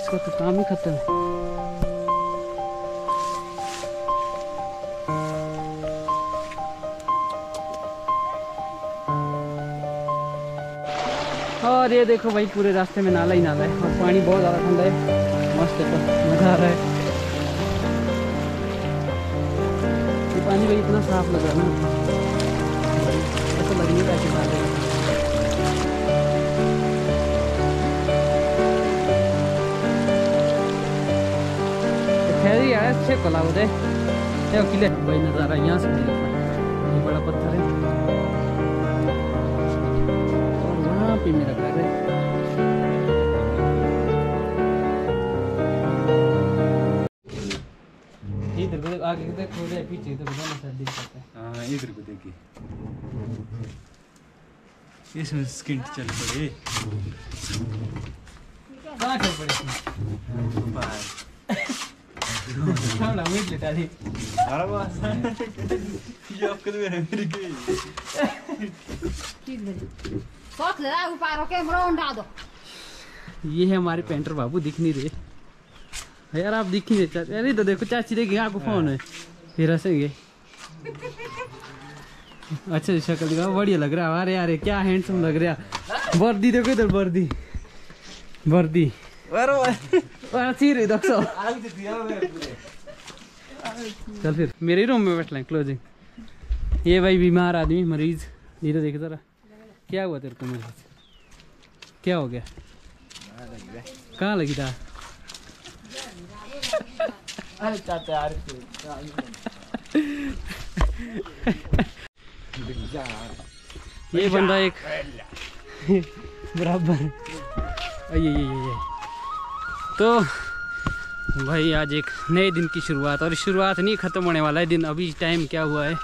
इसका तो काम ही खत्म है। और ये देखो भाई पूरे रास्ते में नाला ही नाला है और पानी बहुत ज़्यादा ठंडा है, मस्त है, तो मज़ा आ रहा है। ये पानी भाई इतना साफ लग रहा है ना, ऐसा लग नहीं रहा कि बात है। खैर यार अच्छे कला होते हैं किले भाई, नज़ारा यहाँ से देखो, ये बड़ा पत्थर है और वहाँ पे मेरा घर है। इधर को आगे देखो, पीछे तो दोनों साइड दिख सकता है। हाँ इधर को देखिए, इसमें स्किन चल पड़े, कहाँ चल पड़े इसमें? थोड़ा मीट लेटा दी। अरे बस ये आपके तो मेरे मेरी गई सोच ले ऊपर के मरोंडा दो। ये है हमारे पेंटर बाबू, दिख नहीं रहे यार, आप दिख ही नहीं चाहते। अरे तो देखो चाची देखिए, आपको फोन है फिर हंसेंगे। अच्छा शक्ल दिखा, बढ़िया लग रहा है। अरे यार क्या हैंडसम लग रहा है। वर्दी देखो इधर, वर्दी वर्दी चल फिर मेरे रूम में बैठ लें, क्लोजिंग। ये भाई बीमार आदमी, मरीज, इधर देखे जरा, क्या हुआ तेरे को? मेरे साथ क्या हो गया? कहाँ लगी था? अरे चाचा यार ये बंदा एक बराबर। ये तो भाई आज एक नए दिन की शुरुआत, और शुरुआत नहीं, ख़त्म होने वाला है दिन। अभी टाइम क्या हुआ है?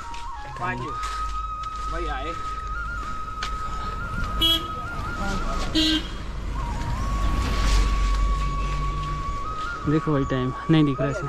भाई आए देखो भाई टाइम नहीं दिख रहा है,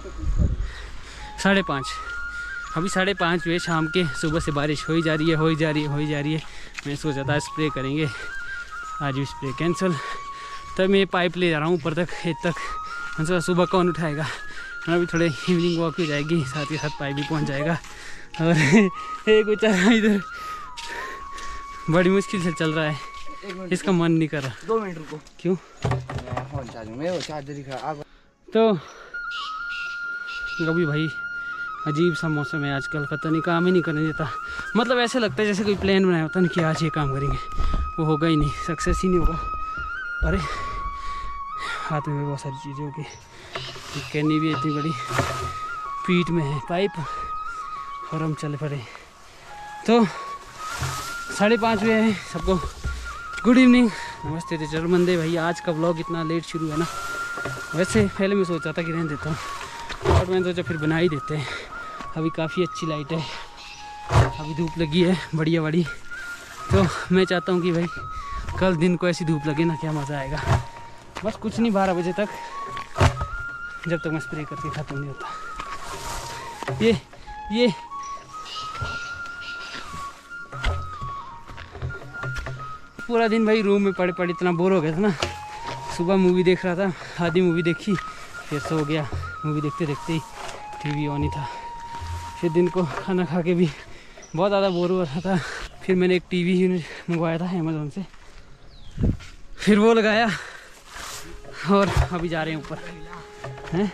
5:30। अभी 5:30 हुए शाम के। सुबह से बारिश हो ही जा रही है, हो ही जा रही है, हो ही जा रही है। मैं सोचा था स्प्रे करेंगे, आज भी स्प्रे कैंसिल। तब मैं पाइप ले जा रहा हूँ ऊपर तक, खेत तक। मैं सोचा सुबह कौन उठाएगा, अभी थोड़े इवनिंग वॉक हो जाएगी, साथ ही साथ पाइप भी पहुँच जाएगा। और एक बेचारा इधर बड़ी मुश्किल से चल रहा है, इसका मन नहीं कर रहा। 2 मिनट रुको। क्यों? तो कभी भाई अजीब सा मौसम है आजकल, पता नहीं, काम ही नहीं करने देता। मतलब ऐसे लगता है जैसे कोई प्लान बनाया होता नहीं कि आज ये काम करेंगे, वो होगा ही नहीं, सक्सेस ही नहीं होगा। अरे हाथ में बहुत सारी चीज़ें होगी, कैनी भी इतनी बड़ी, पीठ में है पाइप, और हम चले पड़े। तो 5:30 हुए हैं। सबको गुड इवनिंग, नमस्ते थे चरमंदे। भाई आज का व्लॉग इतना लेट शुरू है ना, वैसे पहले मैं सोचा था कि रहने देता हूँ, और मैंने सोचा फिर बना ही देते हैं। अभी काफ़ी अच्छी लाइट है, अभी धूप लगी है बढ़िया बड़ी। तो मैं चाहता हूँ कि भाई कल दिन को ऐसी धूप लगे ना, क्या मज़ा आएगा। बस कुछ नहीं, 12 बजे तक, जब तक मैं स्प्रे करके ख़त्म नहीं होता। ये पूरा दिन भाई रूम में पड़े पड़े इतना बोर हो गया था ना। सुबह मूवी देख रहा था, आधी मूवी देखी, फिर सो गया। मूवी देखते देखते ही टीवी ऑन ही था। फिर दिन को खाना खा के भी बहुत ज़्यादा बोर हो रहा था। फिर मैंने एक टीवी यूनिट मंगवाया था अमेज़ोन से, फिर वो लगाया, और अभी जा रहे हैं ऊपर हैं।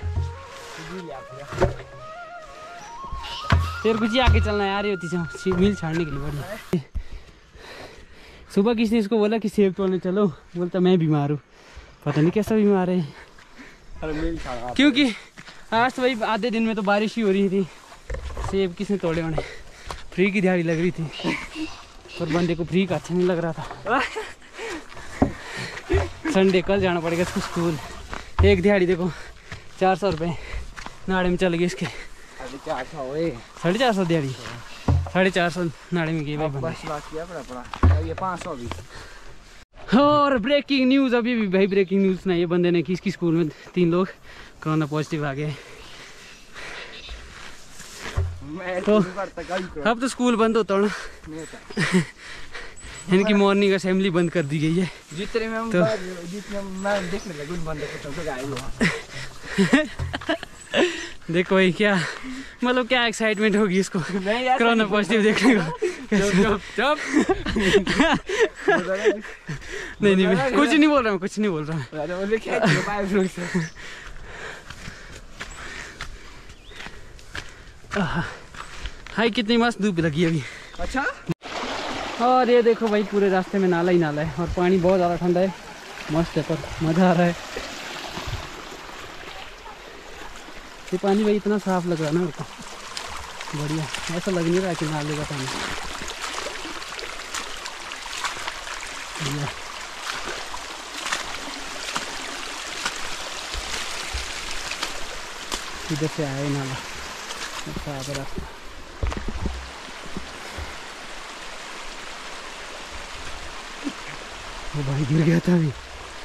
फिर कुछ ही आके चलना यार, ये होती मील छाड़ने के लिए बड़ी। सुबह किसी ने इसको बोला कि सेब तोड़ने चलो, बोलता मैं बीमार हूँ। पता नहीं कैसा बीमार है, क्योंकि आज तो भाई आधे दिन में तो बारिश ही हो रही थी। सेब किसने तोड़े होने, फ्री की दिहाड़ी लग रही थी, और बंदे को फ्री का अच्छा नहीं लग रहा था। संडे कल जाना पड़ेगा इसको स्कूल। एक दिहाड़ी देखो 400 रुपये नाड़े में चल गए इसके। 450 दिहाड़ी, 450 नाड़े में गए भाई। ये 500 भी। और ब्रेकिंग न्यूज़, अभी भी भाई ब्रेकिंग न्यूज़ सुनाई है। बंदे ने किसकी स्कूल में 3 लोग कोरोना पॉजिटिव आ गए। तो अब तो स्कूल बंद होता ना, इनकी मॉर्निंग असेंबली बंद कर दी गई है। जितने में हम तो जितने मैं देखने लगा उन बंदे को तो गायब हुआ। देखो भाई क्या मतलब क्या एक्साइटमेंट होगी इसको नहीं यार कोरोना पॉजिटिव देखने को। चुप नहीं मैं कुछ नहीं बोल रहा हूँ, कुछ नहीं बोल रहा हूँ। अरे बोले क्या पाए फ्रूट से। हाय कितनी मस्त धूप लगी अभी। अच्छा और ये देखो भाई पूरे रास्ते में नाला ही नाला है और पानी बहुत ज़्यादा ठंडा है, मस्त है पर मज़ा आ रहा है। ये पानी भाई इतना साफ लग रहा है ना मेरे को, बढ़िया, ऐसा लग नहीं रहा कि नाले का पानी। बढ़िया इधर से आया नाला, अच्छा आता रास्ता। वो भाई गिर गया था अभी।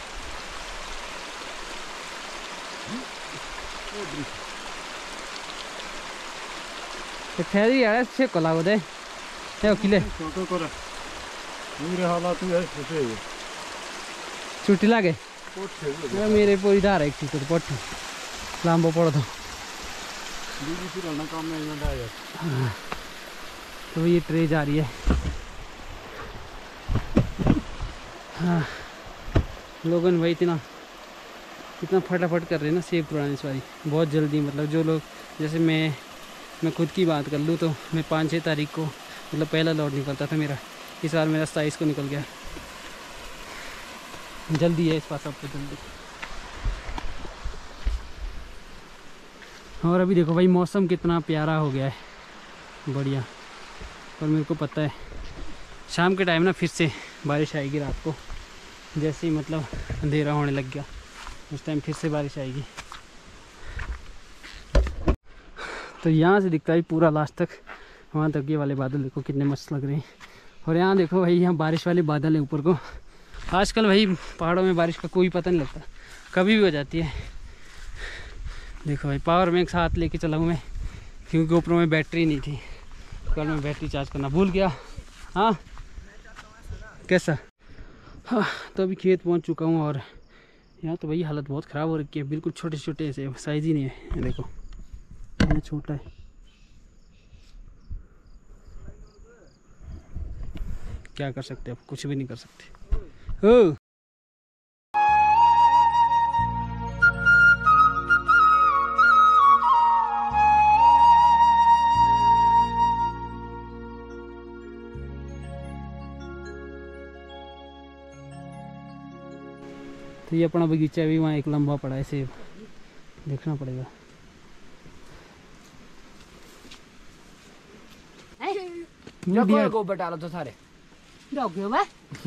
ठहरी यार से कला बोधे हे किले फोटो करा मेरे हालात में ऐसे छुट्टी लागे पोट मेरे पूरी धार एक चीज तो पट्टी लांबो पड़ो तो दीदी फिर ना काम में ना आया। तो ये ट्रे जा रही है। हाँ लोगन भाई इतना फटाफट कर रहे हैं ना सेब पुरानी सवारी, बहुत जल्दी। मतलब जो लोग जैसे मैं खुद की बात कर लूँ तो मैं 5-6 तारीख को मतलब पहला लॉट निकलता था मेरा, इस बार मेरा 27 को निकल गया। जल्दी है इस बार सबको जल्दी। और अभी देखो भाई मौसम कितना प्यारा हो गया है, बढ़िया। पर मेरे को पता है शाम के टाइम ना फिर से बारिश आएगी रात को, जैसे ही मतलब अंधेरा होने लग गया उस टाइम फिर से बारिश आएगी। तो यहाँ से दिखता है पूरा लास्ट तक, वहाँ तक ये वाले बादल देखो कितने मस्त लग रहे हैं। और यहाँ देखो भाई यहाँ बारिश वाले बादल है ऊपर को। आजकल भाई पहाड़ों में बारिश का कोई पता नहीं लगता, कभी भी हो जाती है। देखो भाई पावर बैंक साथ लेके चला हूँ मैं, क्योंकि ऊपर में बैटरी नहीं थी, कल मैं बैटरी चार्ज करना भूल गया। हाँ कैसा? हाँ तो अभी खेत पहुँच चुका हूँ और यहाँ तो भाई हालत बहुत ख़राब हो रखी है, बिल्कुल छोटे छोटे ऐसे साइज़ ही नहीं है। देखो इतना छोटा है। क्या कर सकते हैं, अब कुछ भी नहीं कर सकते। ओ तो ये अपना बगीचा भी वहाँ एक लंबा पड़ा है, सेब देखना पड़ेगा। क्या गोबर डालो तो सारे Doggy ba?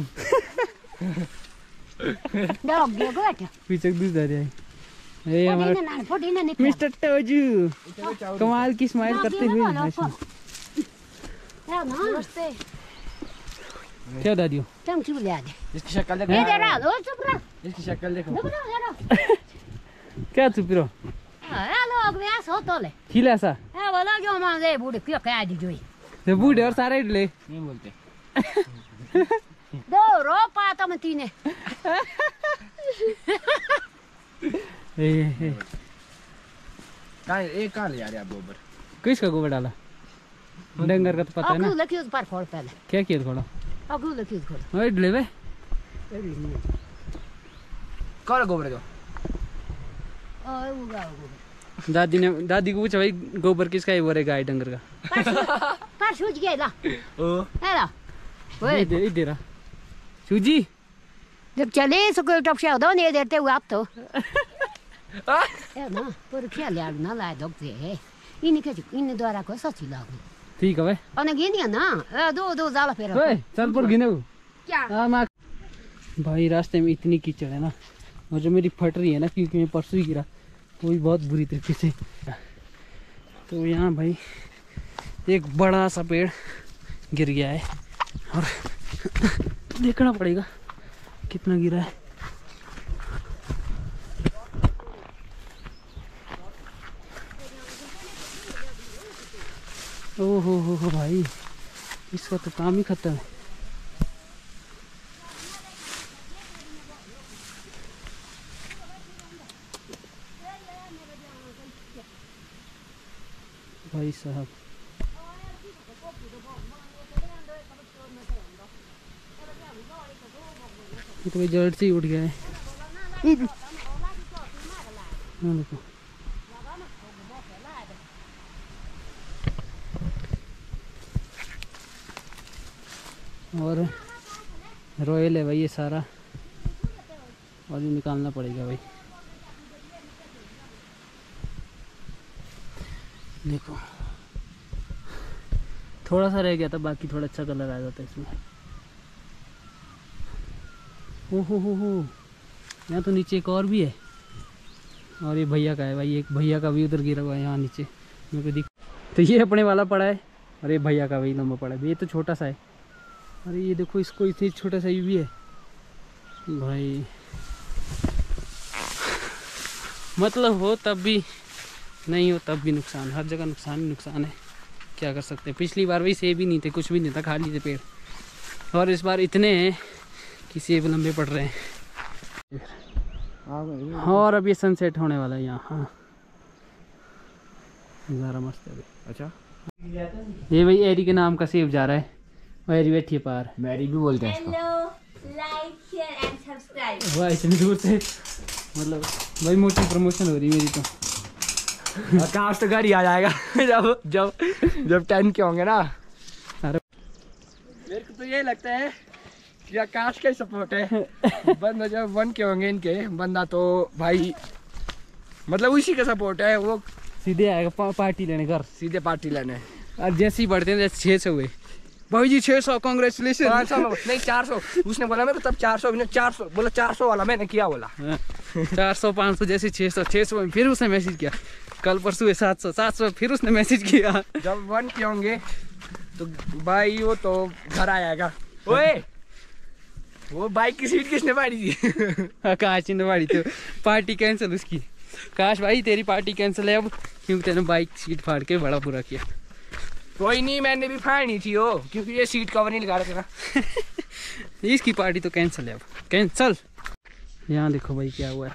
Doggy ko ata. पीछे दूध आ रहा है। ये हमारा Podina ni. मिस्टर टोजू कमाल की स्माइल करते हुए ऐसे। Ya na. Namaste. क्या दादियो? Tam chu le ade. इसकी शक्ल देखो, Ye dera, lo chupra. इसकी शक्ल देखो। क्या चुप रहो? Ah, lo gwe so to le. खिला सा Eh, wala jo ma de bude kya ka di joi. ये बूढ़े और सारे इडले नहीं बोलते। Do ro pa ta matine. ए कहाँ एक कहाँ ले जा रहे आप गोबर? किसका गोबर डाला? डंगर का तो पता है ना। Aku le kyus par for pele. क्या किया थोड़ा? Aku le kyus khol. और इडले बे कौन गोबर दो? Oh, uga uga. दादी को पूछा भाई गोबर किसका है? बोले गाय डंगर का। Par suj ge la. ओ Era. इधर आ सूजी जब चले सो कोई टॉप से दो नहीं देते हुए आप तो है ना पर क्या ले ना ला दो से इन्हीं द्वारा को सच्ची लागू ठीक है भाई। और गिनिया ना दो जाला फिर ओए चल पर गिने क्या हाँ माँ भाई रास्ते में इतनी कीचड़ है ना, और जो मेरी फट रही है ना क्योंकि मैं परसों ही गिरा, वो भी बहुत बुरी तरीके से। तो यहाँ भाई एक बड़ा सा पेड़ गिर गया है और देखना पड़ेगा कितना गिरा है। ओहो हो भाई, इसका तो काम ही खत्म है। भाई साहब, ये तो भाई जड़ से ही उठ गया है। हाँ देखो, और रॉयल है भाई ये सारा, और ये निकालना पड़ेगा भाई। देखो थोड़ा सा रह गया था, बाकी थोड़ा अच्छा कलर आ जाता है इसमें। हो यहाँ तो नीचे एक और भी है, और ये भैया का है भाई, एक भैया का भी उधर गिरा हुआ है यहाँ नीचे मेरे को दिख। तो ये अपने वाला पड़ा है, और ये भैया का वही लंबा पड़ा है। ये तो छोटा सा है, अरे ये देखो इसको इतनी छोटा सा ये भी है भाई। मतलब हो तब भी, नहीं हो तब भी नुकसान, हर जगह नुकसान ही नुकसान है, क्या कर सकते हैं। पिछली बार भी सेब ही नहीं थे, कुछ भी नहीं था, खाली थे पेड़, और इस बार इतने हैं कि सेब लंबे पड़ रहे हैं। और अब ये सनसेट होने वाला है यहाँ। हाँ नज़ारा मस्त है अभी। अच्छा, ये भाई एरी के नाम का सेब जा रहा है, एरी बैठी है पार, मैरी भी बोलते हैं इसको। Like share and subscribe. वाह इतनी दूर से, मतलब भाई मोटी प्रमोशन हो रही है मेरी तो। आकाश तो घर ही आ जाएगा जब जब जब 10 के होंगे ना। अरे मेरे को तो ये लगता है कि आकाश का ही सपोर्ट है। बंदा जब 1 के होंगे इनके, बंदा तो भाई मतलब उसी का सपोर्ट है, वो सीधे आएगा पार्टी लेने घर, सीधे पार्टी लेने। और जैसे ही बढ़ते हैं जैसे 600 हुए भाई जी, 600 कांग्रेचुलेशन। 500 नहीं 400, उसने बोला मेरे को तब 400, 400 बोला, 400 वाला मैंने किया बोला। 400 500 जैसे 600 में फिर उसने मैसेज किया, कल परसों 700 फिर उसने मैसेज किया। जब 1 के होंगे तो भाई वो तो घर आएगा। ओए वो बाइक की सीट किसने फाड़ी थी? आकाश ने फाड़ी, तो पार्टी कैंसिल उसकी। काश भाई तेरी पार्टी कैंसिल है अब, क्योंकि तेने बाइक सीट फाड़ के बड़ा बुरा किया। कोई नहीं, मैंने भी फाड़नी थी वो, क्योंकि ये सीट कवर नहीं लगा रहे थे ना। इसकी पार्टी तो कैंसिल है अब, कैंसिल। यहाँ देखो भाई क्या हुआ है,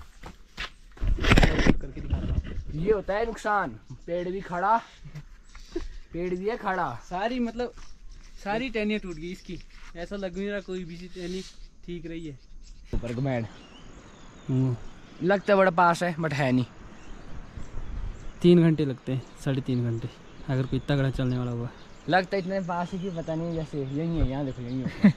ये होता है नुकसान। पेड़ भी खड़ा, पेड़ भी है खड़ा, सारी मतलब सारी टहनियाँ टूट गई इसकी, ऐसा लग नहीं रहा कोई भी टहनी ठीक रही है। ऊपर घुमैड़ लगता है बड़ा पास है, बट है नहीं। 3 घंटे लगते हैं, 3.5 घंटे, अगर कोई तगड़ा चलने वाला हुआ। लगता है इतने पास है कि पता नहीं, जैसे यही है, यहाँ देखो यही है।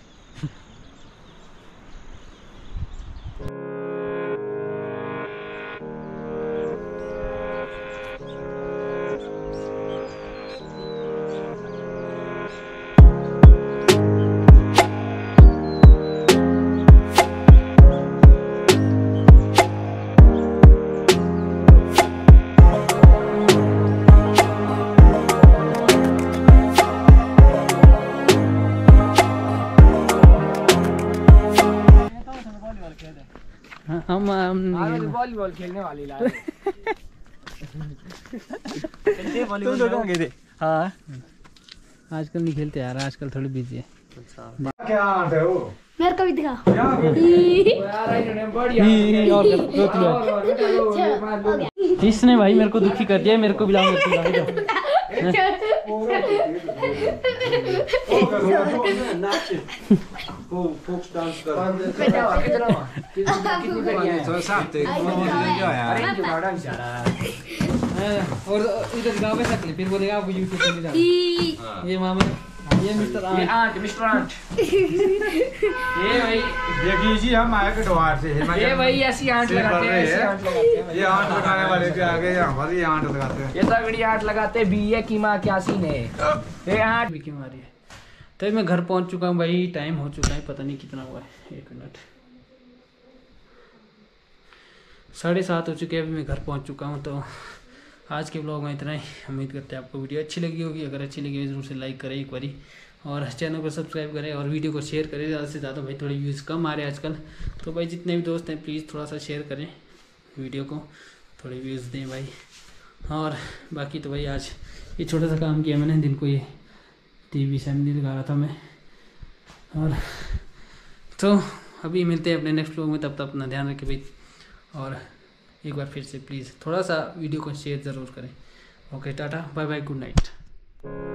हम वॉलीबॉल खेलने वाली ला रहे। हाँ आजकल नहीं खेलते यार, आजकल थोड़ी बिजी है। क्या आते हो? मेरे को भी दिखा। इसने भाई मेरे को दुखी कर दिया, मेरे को भी लाओ, मेरे को लाओ। और इधर गाँव में सकले, फिर बोलेगा आपको यूट्यूब पे नहीं डालना। ये मामा, ये मिस्टर आंट, मिस्टर आंट। ये भाई देखिए जी, हम आए कटवार से। ये भाई ऐसी आंट लगाते हैं, ऐसी आंट लगाते हैं। ये आंट लगाने वाले के आगे यहाँ पर ये आंट लगाते हैं। ये तगड़ी आंट लगाते हैं। बीए की माँ क्या सीन है, ये आंट भी क्यों आ रही है। तो मैं घर पहुंच चुका हूँ भाई, टाइम हो चुका है, पता नहीं कितना हुआ है, 1 मिनट, 7:30 हो चुके हैं। अभी मैं घर पहुंच चुका हूँ। तो आज के ब्लॉग में इतना ही। उम्मीद करते हैं आपको वीडियो अच्छी लगी होगी। अगर अच्छी लगी ज़रूर से लाइक करें एक बारी, और चैनल को सब्सक्राइब करें, और वीडियो को शेयर करें ज़्यादा से ज़्यादा। भाई थोड़े व्यूज़ कम आ रहे हैं आजकल, तो भाई जितने भी दोस्त हैं प्लीज़ थोड़ा सा शेयर करें वीडियो को, थोड़े व्यूज़ दें भाई। और बाकी तो भाई आज ये छोटा सा काम किया मैंने, दिन को ये टीवी सैमनी लगा रहा था मैं। और तो अभी मिलते हैं अपने नेक्स्ट व्लॉग में, तब तक अपना ध्यान रखें भाई। और एक बार फिर से प्लीज़ थोड़ा सा वीडियो को शेयर ज़रूर करें, okay tata bye bye good night.